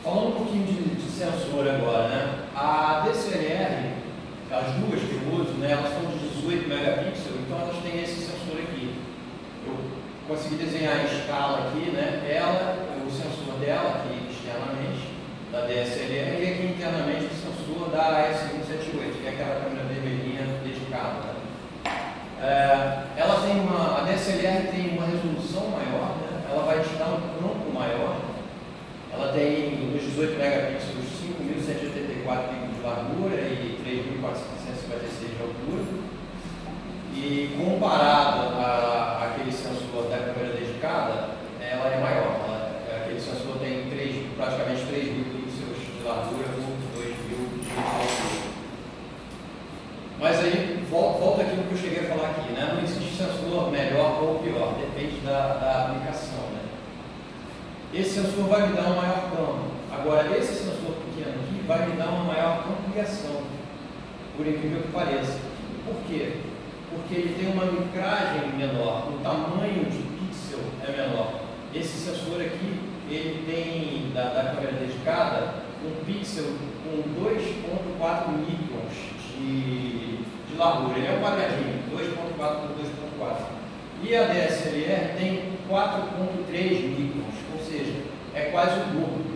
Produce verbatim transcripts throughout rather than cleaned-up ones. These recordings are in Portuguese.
Falando um pouquinho de, de sensor agora, né? A D C L R, as duas que eu uso, né, elas são de dezoito megapixels, então elas têm esse sensor aqui. Eu consegui desenhar em escala aqui, né? Ela, o sensor dela aqui externamente, da D S L R, e aqui internamente o sensor da A S cento e setenta e oito, que é aquela câmera vermelhinha dedicada. Né? É, ela tem uma, a D S L R tem uma resolução maior, né? Ela vai te dar um campo maior. Ela tem nos dezoito megapixels cinco mil cento e oitenta e quatro picos de largura e três mil quatrocentos e cinquenta e seis de altura. E comparado a aquele sensor da câmera dedicada, ela é maior. Ela, aquele sensor tem três, praticamente três mil pixels de largura por dois mil de altura. Mas aí, volta, volta aquilo que eu cheguei a falar aqui, né? Não existe sensor melhor ou pior, depende da, da aplicação, né? Esse sensor vai me dar um maior campo. Agora, esse sensor pequeno aqui vai me dar uma maior ampliação, por incrível que pareça. Por quê? Porque ele tem uma micragem menor, o tamanho de pixel é menor. Esse sensor aqui, ele tem, da, da câmera dedicada, um pixel com dois ponto quatro microns de, de largura. Ele é um quadradinho, dois ponto quatro por dois ponto quatro. E a D S L R tem quatro ponto três microns, ou seja, é quase o dobro.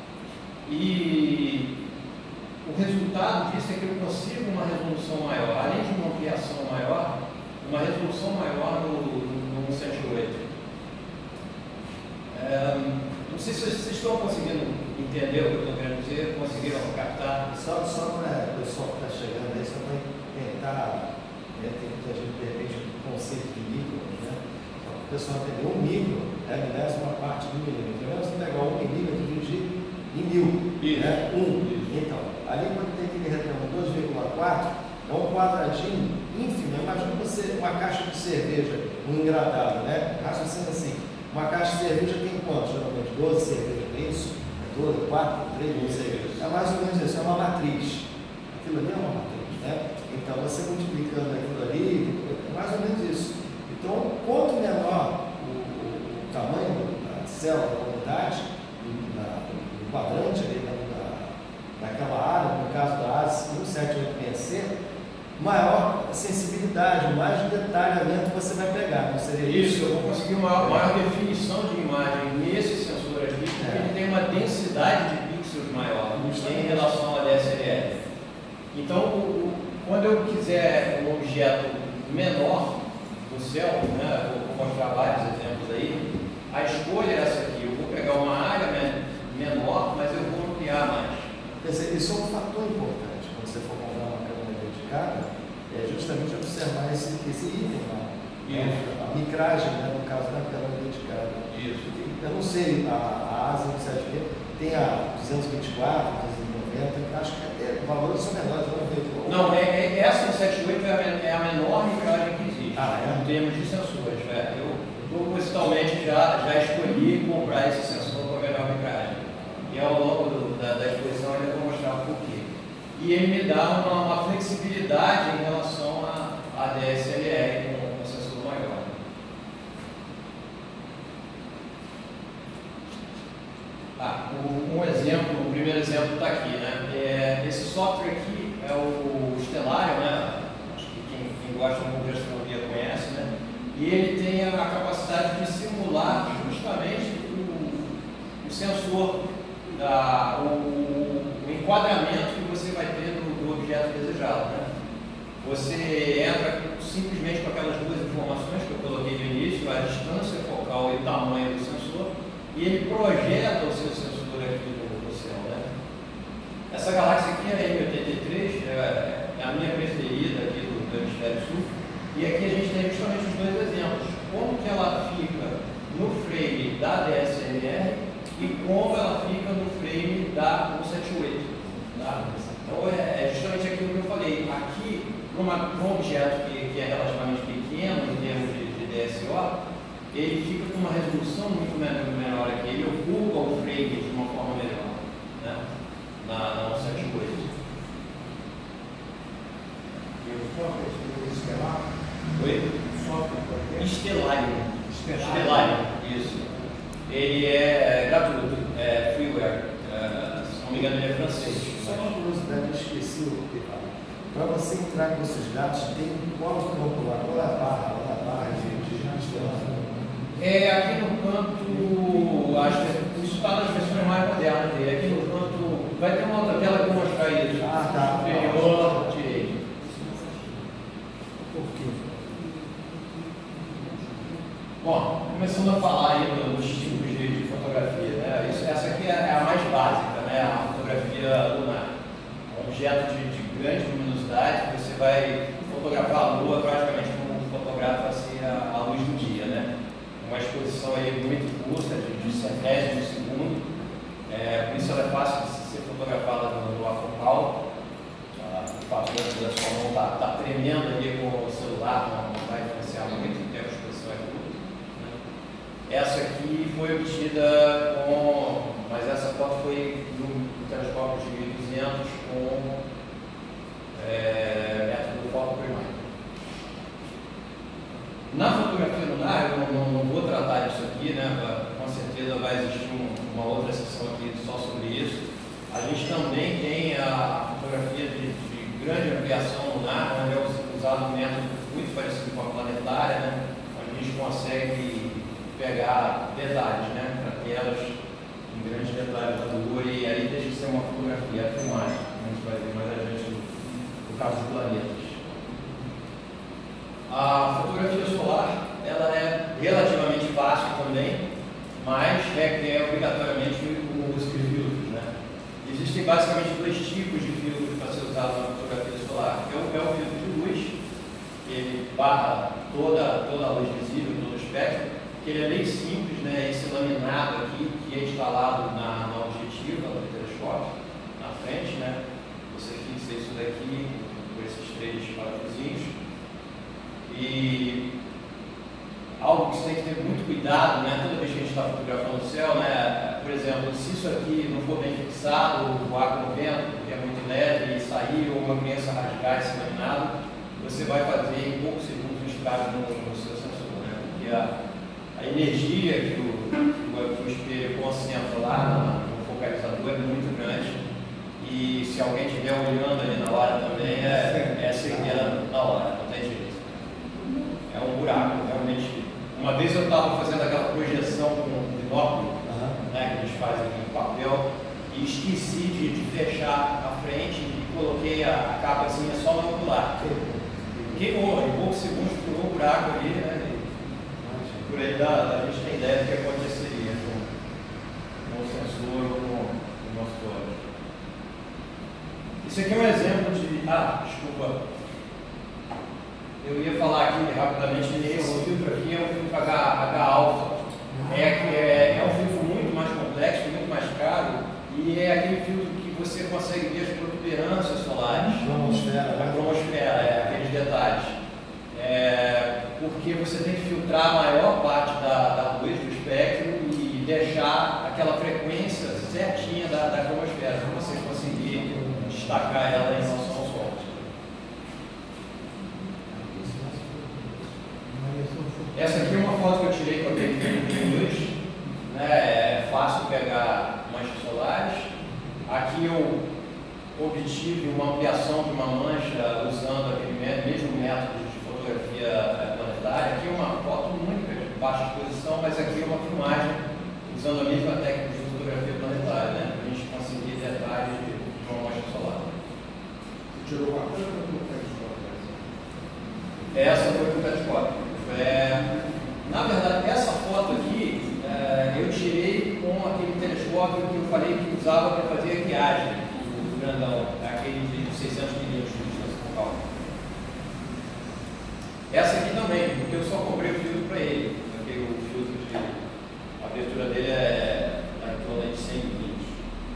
E o resultado disso é que eu consigo uma resolução maior, além de uma ampliação maior, uma resolução maior no, no, no cento e oito. É, não sei se vocês estão conseguindo entender o que eu estou querendo dizer, conseguiram captar? Só, só para o pessoal que está chegando aí, só para tentar, né, tem muita gente de repente um conceito de micro, né? Só para o pessoal entender, um micro é aliás uma parte do milímetro. Então, você pegar um milímetro e dividir em mil, Isso. né? Um. Isso. Então, ali quando tem aquele retângulo dois vírgula quatro, é um quadradinho ínfimo. Imagina você uma caixa de cerveja, um engradado, né? Raciocínio assim, uma caixa de cerveja tem quanto? Geralmente doze cervejas, é isso? doze, quatro, três, não sei. É mais ou menos isso, é uma matriz. Aquilo ali é uma matriz, né? Então, você multiplicando aquilo ali, é mais ou menos isso. Então, quanto menor o, o, o tamanho da célula, da unidade, do quadrante ali, da, da, daquela área, no caso da A S um sete oito seis C, maior sensibilidade, mais detalhamento você vai pegar, não seria isso? Isso, eu vou conseguir uma maior definição de imagem nesse sensor aqui, porque é. ele tem uma densidade de pixels maior em relação à D S L R. Então, o, quando eu quiser um objeto menor no céu, né, vou mostrar vários exemplos aí, a escolha é essa aqui. Eu vou pegar uma área menor, mas eu vou ampliar mais. Quer dizer, isso é um fator importante quando você for comprar uma câmera dedicada, é justamente observar esse, esse item lá. Né? A micragem, né, no caso da câmera dedicada. Isso. Eu não sei, a, a A S um sete oito tem a duzentos e vinte e quatro, duzentos e noventa, acho que até valores são menores, eu não vejo. Não, é, é, essa cento e setenta e oito é a, é a menor micragem que existe, ah, é? em termos de sensores. É. Eu propositalmente já, já escolhi comprar esse sensor com a menor micragem. E ao longo do, da, da exposição eu ainda vou mostrar o porquê. E ele me dá uma, uma flexibilidade em relação à D S L R com um sensor maior. Ah, o, um exemplo, o primeiro exemplo está aqui, né? É, esse software aqui é o Stellarium, né? Acho que quem, quem gosta muito de astronomia conhece, né? E ele tem a capacidade de simular justamente o, o sensor, da, o, o enquadramento que você vai ter do, do objeto desejado, né? Você entra simplesmente com aquelas duas informações que eu coloquei no início, a distância focal e o tamanho do sensor, e ele projeta o seu sensor aqui no, no céu, né? Essa galáxia aqui é a M oitenta e três, é, é a minha preferida aqui do, do hemisfério sul, e aqui a gente tem justamente os dois exemplos, como que ela fica no frame da D S L R e como ela fica no frame da cento e setenta e oito. Tá? Então é, é justamente aquilo que eu falei, aqui, para um objeto que, que é relativamente pequeno em termos de, de D S O, ele fica com uma resolução muito menor, menor aqui, ele ocupa o frame de uma forma melhor, né? na, na cento e setenta e oito. Estelar? Oi? Software Stellarium. Stellarium. Stellarium, isso. Ele é gratuito, é freeware. É, não me engano, ele é francês. Só uma curiosidade, eu esqueci o que falar. Para você entrar com esses dados, tem qual o campo lá? Qual é a barra? Qual é a barra de, de, de É, aqui no canto, acho que isso está nas versões mais modernas dele. Aqui no canto, vai ter uma outra tela que eu vou mostrar isso. Ah, tá. Superior, direito. Por quê? Bom, começando a falar aí dos tipos de, de fotografia, né? Isso, essa aqui é a mais básica, né? A fotografia lunar. Um objeto de, de grande luminosidade, você vai fotografar a Lua praticamente como fotografa assim, a, a luz do dia, né? Uma exposição aí muito curta, de, de centésimos de segundo, é, por isso ela é fácil de ser fotografada no, no afocal. O fato da sua mão estar tá, tá tremendo ali com o celular não, não vai influenciar muito, porque a exposição é curta. Né? Essa aqui foi obtida com, mas essa foto foi no, no telescópio de mil e duzentos com é, método foco primário. Na fotografia lunar, eu não, não, não vou tratar disso aqui, né? Com certeza vai existir um, uma outra sessão aqui só sobre isso. A gente também tem a fotografia de, de grande ampliação lunar, onde é usado um método muito parecido com a planetária, né? Onde a gente consegue pegar detalhes, né? Fraquelas em grandes detalhes da Lua, e aí deixa de ser uma fotografia, a filmagem, a gente vai ver mais adiante no caso dos planetas. A fotografia solar, ela é relativamente fácil também, mas requer obrigatoriamente o uso de filtros, né? Existem basicamente dois tipos de filtros para ser usado na fotografia solar. É o, é o filtro de luz, que ele barra toda, toda a luz visível, todo o espectro, que ele é bem simples, né? Esse laminado aqui, que é instalado na, na objetiva do telescópio, na frente, né? Você fixa isso daqui com esses três parafusinhos. E algo que você tem que ter muito cuidado, né? Toda vez que a gente está fotografando o céu, né? Por exemplo, se isso aqui não for bem fixado, ou voar com o vento, porque é muito leve, e sair, ou uma criança rasgar esse laminado, você vai fazer em poucos segundos um estrago no, no seu sensor, né? Porque a, a energia que o, que o espelho concentra lá no, no focalizador é muito grande, e se alguém estiver olhando ali na hora também, é, é cegueira na hora, não tem jeito. É um buraco, realmente. Uma vez eu estava fazendo aquela projeção com binóculo, uhum. né, que a gente faz aqui no papel, e esqueci de, de fechar a frente e coloquei a, a capazinha só no ocular. Queimou, em poucos segundos ficou um buraco ali, né? E por aí dá, a gente tem ideia do que aconteceria com, com o sensor ou com o nosso olho. Isso aqui é um exemplo de. Ah, desculpa. Eu ia falar aqui rapidamente, esse filtro aqui é um filtro H alfa. É, é, é um filtro muito mais complexo, muito mais caro, e é aquele filtro que você consegue ver as protuberâncias solares. Cromosfera. A cromosfera, é, aqueles detalhes. É, porque você tem que filtrar a maior parte da, da luz, do espectro, e deixar aquela frequência certinha da, da cromosfera, para você conseguir destacar ela em relação ao Sol. Essa aqui é uma foto que eu tirei com aquele filtro de luz, né? É fácil pegar manchas solares. Aqui eu obtive uma ampliação de uma mancha usando aquele mesmo método de fotografia planetária. Aqui é uma foto única de baixa exposição, mas aqui é uma filmagem usando a mesma técnica de fotografia planetária, né? Para a gente conseguir detalhes de uma mancha solar. Você tirou uma câmera ou um telescópio? Essa foi com o telescópio. É, na verdade, essa foto aqui é, eu tirei com aquele telescópio que eu falei que usava para fazer a guiagem, o grandão, aquele de seiscentos milímetros de distância focal. Essa aqui também, porque eu só comprei o filtro para ele, porque o filtro de a abertura dele é em torno de cem milímetros.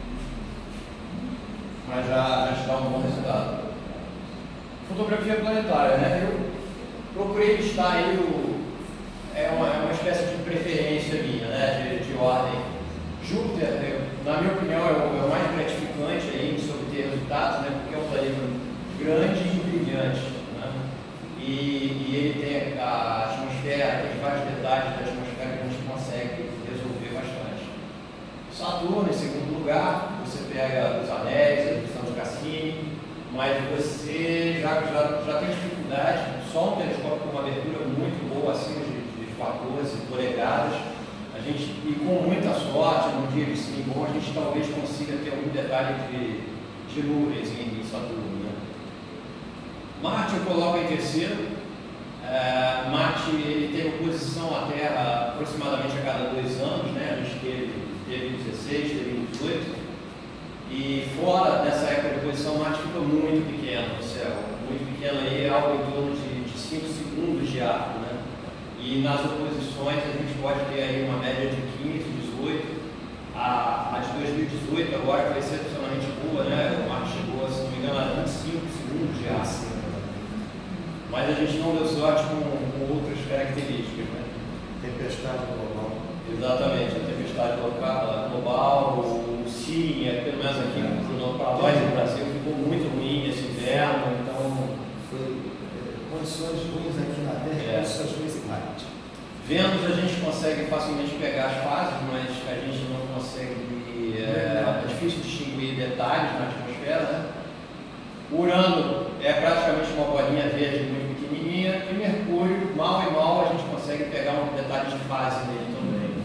Mas já, já te dá um bom resultado. Fotografia planetária, né? Eu procurei listar aí o. É uma, é uma espécie de preferência minha, né? De, de ordem. Júpiter, eu, na minha opinião, é o, é o mais gratificante aí de obter resultados, né? Porque é um planeta grande e brilhante, né? E, e ele tem a atmosfera, tem vários detalhes da atmosfera que a gente consegue resolver bastante. Saturno, em segundo lugar, você pega os anéis, a divisão de Cassini, mas você já, já, já tem dificuldade, só um telescópio com uma abertura muito boa, acima de, de quatorze polegadas, a gente, e com muita sorte, num dia de sim bom, a gente talvez consiga ter algum detalhe de, de nuvens em, em Saturno. Né? Marte eu coloco em terceiro. Uh, Marte ele tem oposição à Terra aproximadamente a cada dois anos, né? A gente teve, teve em dezesseis, teve em dezoito, e fora dessa época de oposição, Marte fica muito pequeno no céu, muito pequeno aí, algo em torno de, de cinco segundos de arco, né? E nas oposições a gente pode ter aí uma média de quinze, dezoito, a, a de dois mil e dezoito agora foi excepcionalmente boa, né? O Marte chegou, se não me engano, a vinte e cinco segundos de arco. Mas a gente não deu sorte com, com outras características, né? Tempestade global. Exatamente, a tempestade global, o sim, é, pelo menos aqui para nós no Brasil, ficou muito ruim esse inverno, então... Foi é, condições ruins aqui na Terra, é. Condições ruins em Marte. Vênus a gente consegue facilmente pegar as fases, mas a gente não consegue... É, é difícil distinguir detalhes na atmosfera, né? Urano é praticamente uma bolinha verde muito pequenininha, e Mercúrio, mal e mal, a gente consegue pegar um detalhe de fase nele também.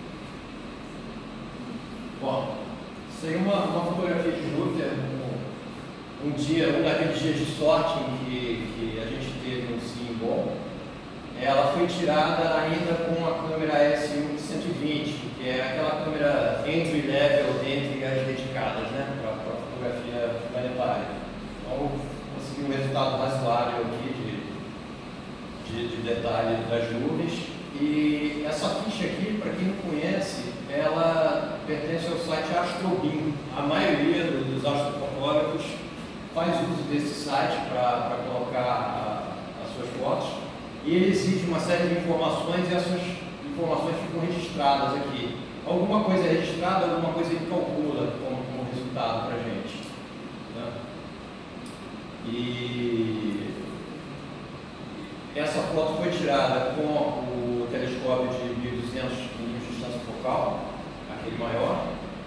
Bom, isso aí é uma, uma fotografia de Júpiter, um, um dia, um daqueles dias de sorte em que, que a gente teve um sim bom. Ela foi tirada ainda com a câmera S um cento e vinte, que é aquela câmera entry level entre as dedicadas, né, para a fotografia planetária. Então, consegui um resultado razoável aqui de, de, de detalhe das nuvens. E essa ficha aqui, para quem não conhece, ela pertence ao site Astrobin. A maioria dos astrofotógrafos faz uso desse site para colocar a, as suas fotos. E ele exige uma série de informações e essas informações ficam registradas aqui. Alguma coisa é registrada, alguma coisa ele calcula como, como resultado para a gente. Né? E essa foto foi tirada com o telescópio de mil e duzentos milímetros de distância focal, aquele maior.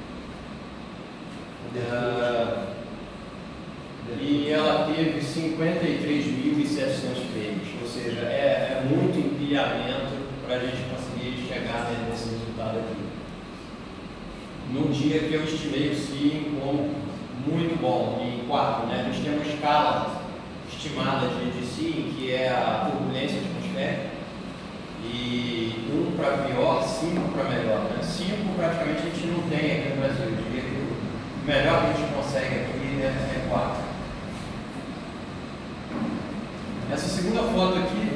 Uh, e ela teve cinquenta e três mil e setecentos frames, ou seja, é, é muito empilhamento para a gente conseguir chegar nesse resultado aqui. No dia que eu estimei o sim como muito bom, em quatro, né? A gente tem uma escala estimada de, de sim, que é a turbulência atmosférica, e um para pior, cinco para melhor. Né? cinco praticamente a gente não tem aqui no Brasil, eu diria que o melhor que a gente consegue aqui é quatro. Essa segunda foto aqui,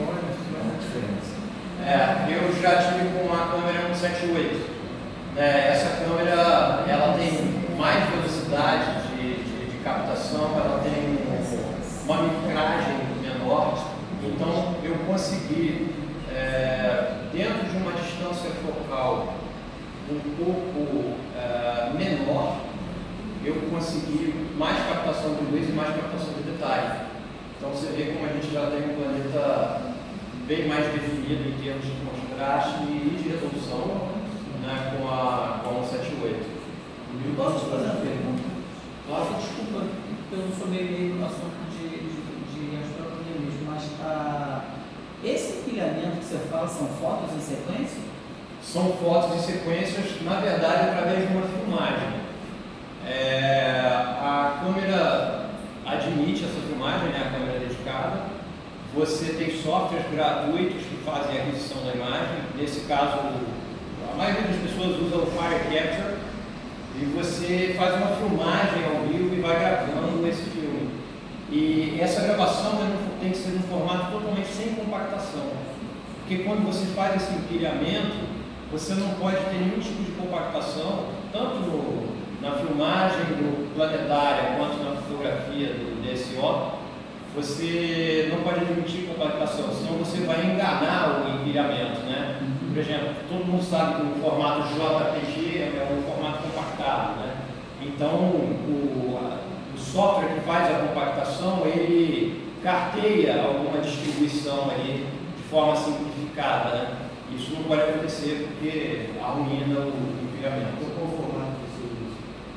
é, eu já tive com a câmera um sete oito. É, essa câmera ela tem mais velocidade de, de, de captação, ela tem uma micragem menor, então eu consegui, é, dentro de uma distância focal um pouco é, menor, eu consegui mais captação de luz e mais captação de detalhe. Então você vê como a gente já tem um planeta bem mais definido em termos de contraste e de resolução, né, com a, com a um sete oito. Posso te fazer uma pergunta? Claro. Desculpa, eu não sou meio meio no assunto de, de, de astronomia mesmo, mas ah, esse empilhamento que você fala são fotos em sequência? São fotos em sequências, na verdade, através de uma filmagem. É, a câmera admite essa filmagem, né, a câmera dedicada. Você tem softwares gratuitos que fazem a aquisição da imagem. Nesse caso, a maioria das pessoas usa o Fire Capture, e você faz uma filmagem ao vivo e vai gravando esse filme. E essa gravação tem que ser num formato totalmente sem compactação, porque quando você faz esse empilhamento, você não pode ter nenhum tipo de compactação, tanto no, na filmagem do planetária quanto na fotografia do D S O. Você não pode admitir compactação, senão você vai enganar o empilhamento, né? Por exemplo, todo mundo sabe que o formato J P G é um formato compactado, né? Então, o, o software que faz a compactação, ele carteia alguma distribuição ali de forma simplificada, né? Isso não pode acontecer porque arruína o empilhamento. Qual o formato que você usa?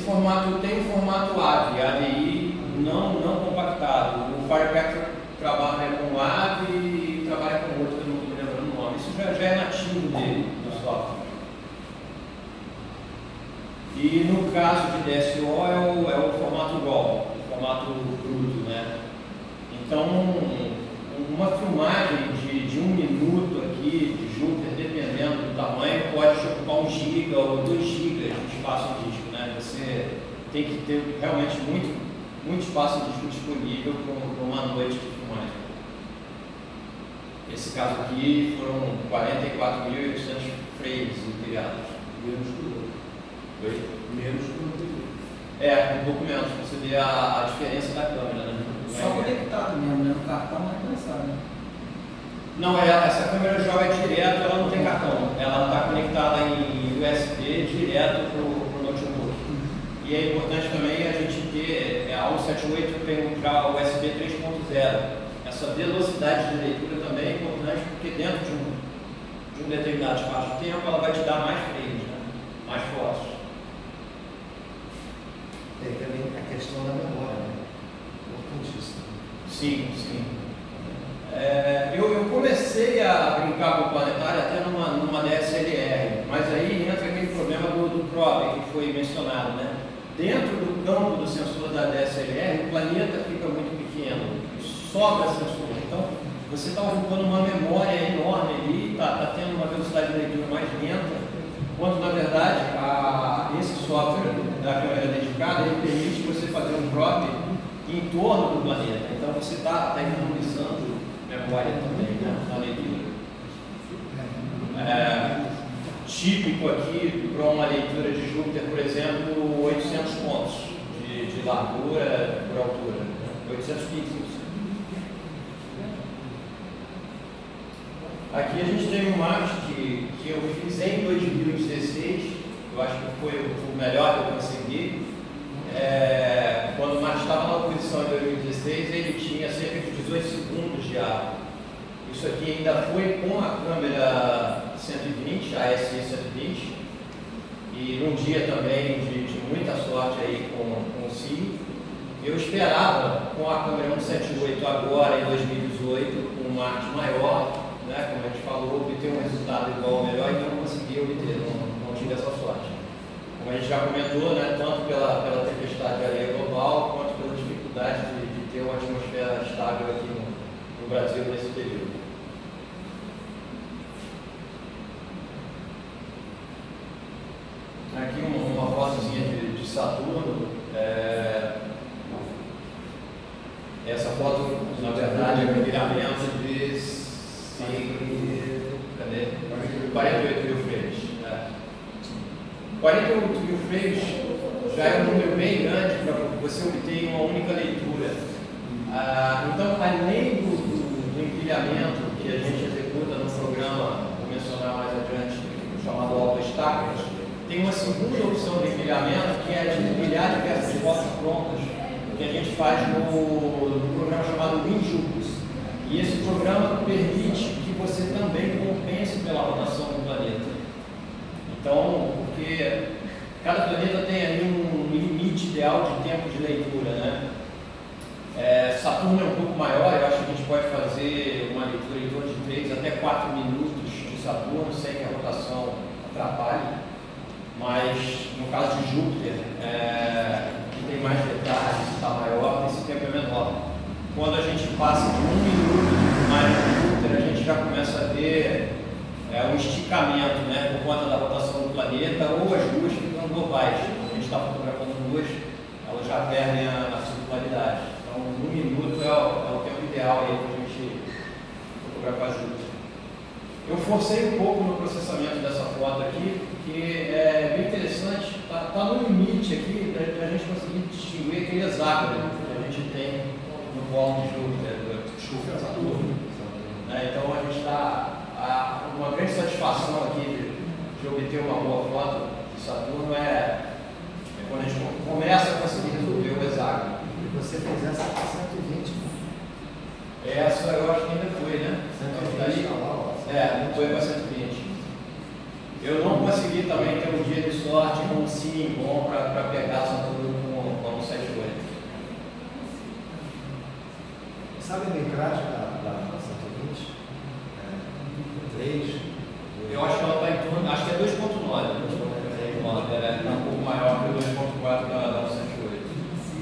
formato tem um formato A V I, A V I não, não compactado. O Firecracker trabalha com A V I e trabalha com outro, que eu não estou me lembrando o nome. Isso já, já é nativo dele, do software. E no caso de D S O é o, é o formato RAW, o formato bruto, né? Então, uma filmagem de, de um minuto aqui de Júpiter, dependendo do tamanho, pode ocupar um giga ou dois gigas de espaço em disco, né? Você tem que ter realmente muito, muito espaço em disco disponível para uma noite de filmagem. Esse caso aqui foram quarenta e quatro mil e oitocentos frames criados. Menos que o outro. Oi? Menos que o outro. É, um pouco menos, para você ver a, a diferença da câmera, né? Só conectado mesmo, né? No cartão não é pensado, né? Não, é, essa câmera joga direto, ela não tem cartão. Ela está conectada em U S B direto para o notebook. E é importante também a gente ter, a cento e setenta e oito tem já o U S B três ponto zero. Essa velocidade de leitura também é importante porque dentro de um, de um determinado espaço de tempo ela vai te dar mais frames, né? Mais fotos. Tem também a questão da memória, né? Importantíssimo. Sim, sim. É, eu, eu comecei a brincar com o planetário até numa, numa D S L R, mas aí entra aquele problema do, do crop que foi mencionado, né? Dentro do campo do sensor da D S L R, o planeta fica muito pequeno, sobra sensor. Então, você está ocupando uma memória enorme ali, está tá tendo uma velocidade de leitura mais lenta, quando na verdade a, esse software da câmera dedicada ele permite você fazer um crop em torno do planeta. Então você está tá economizando memória também, né, na leitura. É, típico aqui para uma leitura de Júpiter, por exemplo, oitocentos pontos de, de largura por altura, né? oitocentos pixels. Aqui a gente tem um Marte que, que eu fiz em dois mil e dezesseis, eu acho que foi o melhor que eu consegui. É, quando o Marte estava na posição em dois mil e dezesseis, ele tinha cerca de dezoito segundos de ar. Isso aqui ainda foi com a câmera cento e vinte, a S E cento e vinte, e num dia também de, de muita sorte aí com, com o C I E. Eu esperava com a câmera cento e setenta e oito agora em dois mil e dezoito, com um Marte maior, né, como a gente falou, obter um resultado igual ou melhor, e eu não consegui obter, não, não tive essa sorte. Como a gente já comentou, né, tanto pela, pela tempestade de areia global, quanto pela dificuldade de, de ter uma atmosfera estável aqui no, no Brasil nesse período. Aqui uma, uma fotozinha de, de Saturno. É, essa foto, na verdade, é um viramento de cadê? quarenta e oito mil frames. É. quarenta e oito mil frames já é um número bem grande para você obter uma única leitura. Ah, então, além do, do, do empilhamento que a gente executa no programa, vou mencionar mais adiante, chamado AutoStackers, tem uma segunda opção de empilhamento que é de empilhar diversas fotos prontas, que a gente faz no, no programa chamado WinJupyter. E esse programa permite que você também compense pela rotação do planeta. Então, porque cada planeta tem ali um limite ideal de tempo de leitura, né? É, Saturno é um pouco maior, eu acho que a gente pode fazer uma leitura em torno de três até quatro minutos de Saturno sem que a rotação atrapalhe. Mas no caso de Júpiter, é, que tem mais detalhes, está maior, esse tempo é menor. Quando a gente passa de um minuto de filmagem de Júpiter, a gente já começa a ver é, um esticamento, né, por conta da rotação do planeta, ou as luas ficando globais. Quando a gente está fotografando luas, elas já perdem a, a circularidade. Então, um minuto é o, é o tempo ideal para a gente fotografar Júpiter. Eu forcei um pouco no processamento dessa foto aqui, porque é bem interessante, está tá no limite aqui para a gente conseguir distinguir aquele hexágono que a gente tem no polo de Júpiter, do Saturno. Né? Então a gente está, uma grande satisfação aqui de, de obter uma boa foto de Saturno é, é quando a gente começa a conseguir resolver o hexágono. E você fez essa para cento e vinte, né? Essa eu acho que ainda foi, né? cento e vinte, Aí, é, não foi para cento e vinte. Eu eu não consegui também ter um dia de sorte com um sim bom para pegar essa tudo com, com um sete oito. Sabe a micragem da, da cento e vinte? É, três? Eu acho que ela está em torno, acho que é dois ponto nove. Ela é um pouco maior que o dois ponto quatro da, da cento e oito.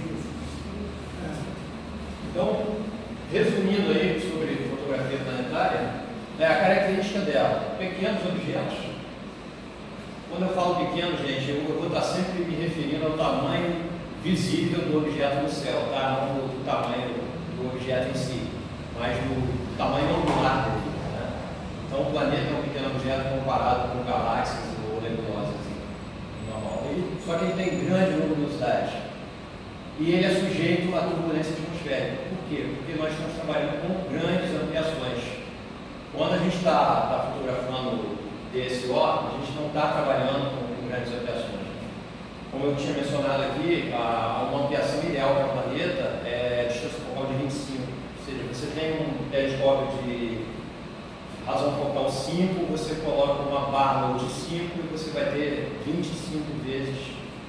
Então, resumindo aí sobre fotografia planetária, é a característica dela, pequenos objetos. Quando eu falo pequeno, gente, eu vou estar sempre me referindo ao tamanho visível do objeto no céu, tá? Não do tamanho do objeto em si, mas do tamanho angular dele. Né? Então, o planeta é um pequeno objeto comparado com galáxias ou nebulosas, normal. Ele, só que ele tem grande luminosidade e ele é sujeito à turbulência atmosférica. Por quê? Porque nós estamos trabalhando com grandes ampliações. Quando a gente está tá fotografando desse órgão, a gente não está trabalhando com, com grandes ampliações. Como eu tinha mencionado aqui, a, uma ampliação ideal para o planeta é a distância focal de vinte e cinco. Ou seja, você tem um telescópio de razão focal cinco, você coloca uma barra de cinco e você vai ter vinte e cinco vezes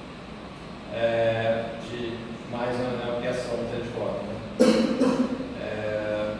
é, de mais a ampliação do telescópio. Né? É,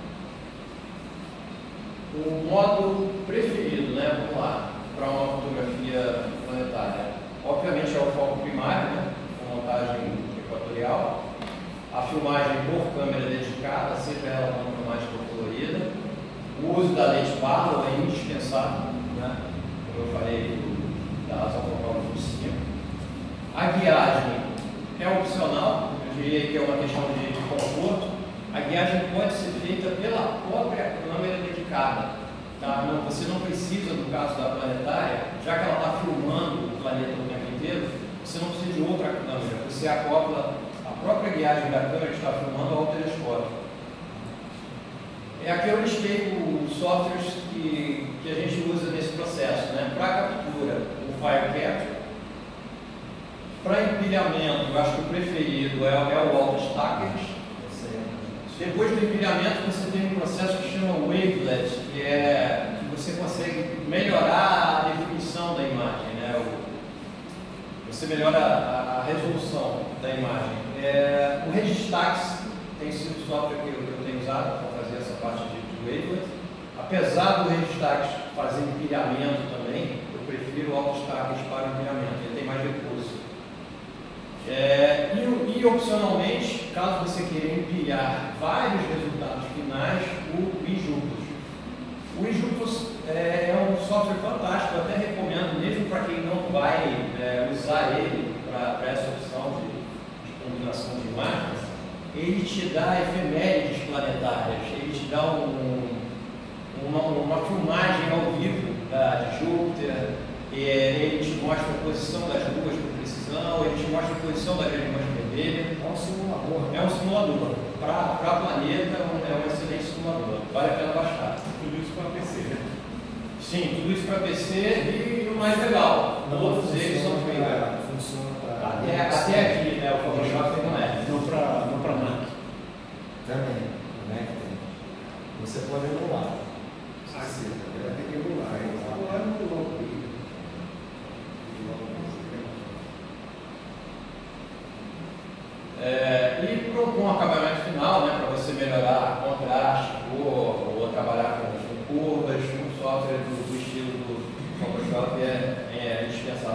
o modo preferido, né, vamos lá, para uma fotografia planetária, obviamente é o foco primário, né, com montagem equatorial, a filmagem por câmera dedicada, seja ela uma filmagem colorida, o uso da lente Barlow é indispensável, né, como eu falei, da razão focal vinte e cinco. A guiagem é opcional, eu diria que é uma questão de, de conforto. A guiagem pode ser feita pela própria câmera dedicada. Tá? Não, você não precisa, no caso da planetária, já que ela está filmando o planeta o tempo inteiro, você não precisa de outra câmera. Você acopla a própria guiagem da câmera que está filmando ao telescópio. É aqui eu listei os softwares que, que a gente usa nesse processo. Né? Para captura, o Firecapture. Para empilhamento, eu acho que o preferido é, é o AutoStackers. Depois do empilhamento, você tem um processo que chama Wavelet, que é que você consegue melhorar a definição da imagem, né? O, você melhora a, a resolução da imagem. É, o Registax tem sido o software que eu, que eu tenho usado para fazer essa parte de, de Wavelet. Apesar do Registax fazer empilhamento também, eu prefiro o AutoStackers para o empilhamento, ele tem mais recurso. É, e, e opcionalmente, caso você queira empilhar vários resultados finais, o Injupus. O Injupus é, é um software fantástico, eu até recomendo, mesmo para quem não vai é, usar ele para essa opção de, de combinação de imagens. Ele te dá efemérides planetárias, ele te dá um, uma, uma filmagem ao vivo da, de Júpiter. Ele te mostra a posição das luas com precisão, ele te mostra a posição da grande mancha vermelha. É um simulador. É um simulador. Para planeta é um excelente simulador. Vale a pena baixar. Tudo isso para P C, né? Sim, tudo isso para P C e o mais legal, Não, todos eles são freeware. Funciona para. Até, até aqui, né? O Photoshop não é. Não para não para Mac. Também, o Mac tem. Você pode emular. Ah, sim. Vai ter que emular. Emular é muito louco. É, e para um acabamento final, né, para você melhorar contraste, cor, ou trabalhar com, com curvas, um software do, do estilo do Photoshop é, é indispensável.